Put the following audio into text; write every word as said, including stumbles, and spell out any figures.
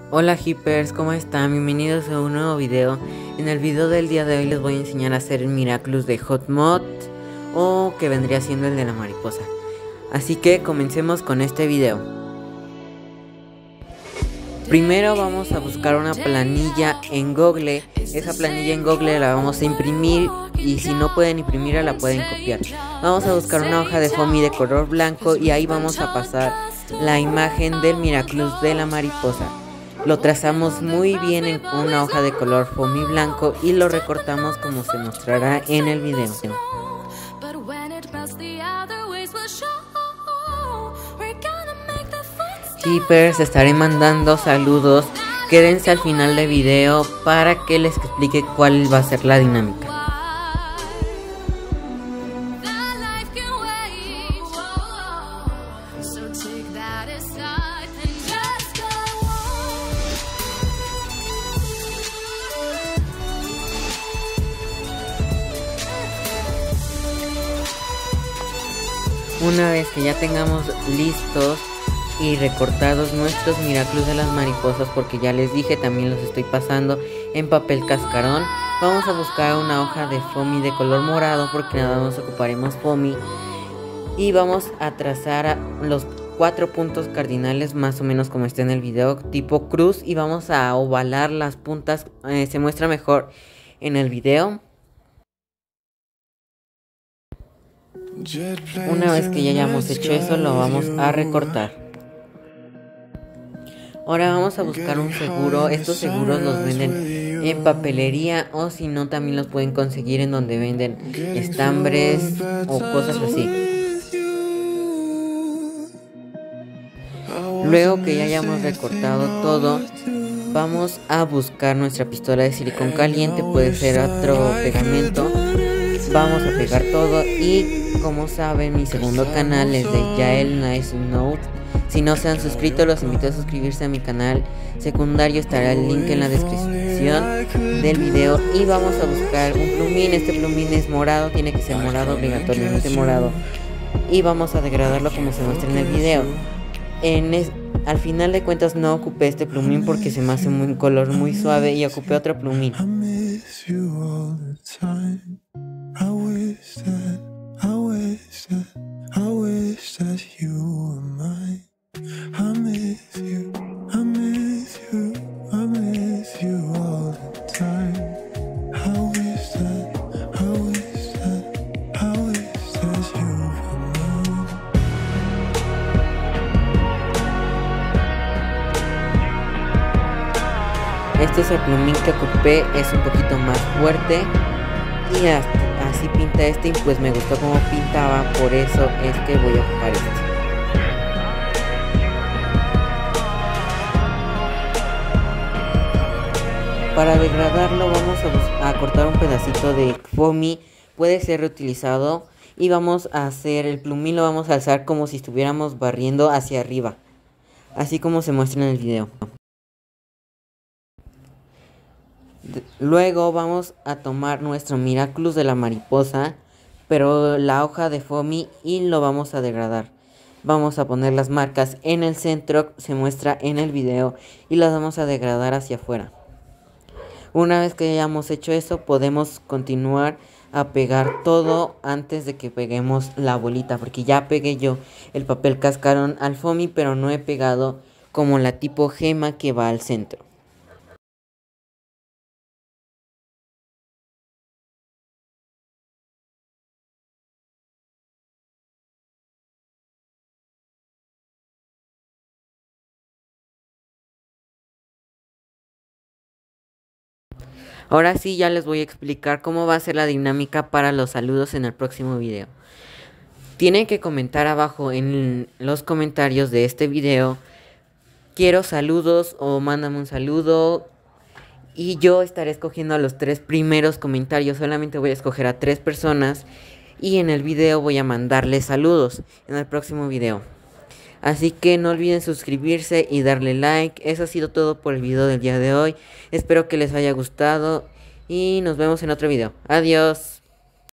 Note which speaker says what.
Speaker 1: Hola hippers, ¿cómo están? Bienvenidos a un nuevo video. En el video del día de hoy les voy a enseñar a hacer el Miraculous de Hotmod, o que vendría siendo el de la mariposa. Así que comencemos con este video. Primero vamos a buscar una planilla en Google. Esa planilla en Google la vamos a imprimir, y si no pueden imprimirla la pueden copiar. Vamos a buscar una hoja de foamy de color blanco y ahí vamos a pasar la imagen del Miraculous de la mariposa. Lo trazamos muy bien en una hoja de color foamy blanco y lo recortamos como se mostrará en el video. Hippers, estaré mandando saludos. Quédense al final del video para que les explique cuál va a ser la dinámica. Una vez que ya tengamos listos y recortados nuestros Miraculous de las mariposas, porque ya les dije, también los estoy pasando en papel cascarón, vamos a buscar una hoja de foamy de color morado, porque nada más ocuparemos foamy, y vamos a trazar los cuatro puntos cardinales más o menos como está en el video, tipo cruz, y vamos a ovalar las puntas. Eh, se muestra mejor en el video. Una vez que ya hayamos hecho eso, lo vamos a recortar. Ahora vamos a buscar un seguro. Estos seguros los venden en papelería, o si no también los pueden conseguir en donde venden estambres o cosas así. Luego que ya hayamos recortado todo, vamos a buscar nuestra pistola de silicón caliente, puede ser otro pegamento. Vamos a pegar todo, y como saben, mi segundo canal es de Yael Nice Note. Si no se han suscrito, los invito a suscribirse a mi canal secundario, estará el link en la descripción del video. Y vamos a buscar un plumín. Este plumín es morado, tiene que ser morado, obligatoriamente morado, y vamos a degradarlo como se muestra en el video. En es, al final de cuentas no ocupé este plumín porque se me hace un color muy suave, y ocupé otro plumín. I wish that, I wish that, I wish that you were mine. I miss you, I miss you, I miss you all the time. I wish that, I wish that, I wish that you were mine. Este es el plumín que ocupé, es un poquito más fuerte, y hasta así pinta este, y pues me gustó como pintaba, por eso es que voy a ocupar este. Para degradarlo vamos a, a cortar un pedacito de foamy, puede ser reutilizado, y vamos a hacer el plumín, lo vamos a alzar como si estuviéramos barriendo hacia arriba, así como se muestra en el video. Luego vamos a tomar nuestro Miraculous de la mariposa, pero la hoja de foamy, y lo vamos a degradar. Vamos a poner las marcas en el centro, se muestra en el video, y las vamos a degradar hacia afuera. Una vez que hayamos hecho eso, podemos continuar a pegar todo antes de que peguemos la bolita, porque ya pegué yo el papel cascarón al foamy, pero no he pegado como la tipo gema que va al centro. Ahora sí, ya les voy a explicar cómo va a ser la dinámica para los saludos en el próximo video. Tienen que comentar abajo en los comentarios de este video: quiero saludos, o mándame un saludo, y yo estaré escogiendo a los tres primeros comentarios. Solamente voy a escoger a tres personas, y en el video voy a mandarles saludos en el próximo video. Así que no olviden suscribirse y darle like. Eso ha sido todo por el video del día de hoy. Espero que les haya gustado, y nos vemos en otro video. Adiós.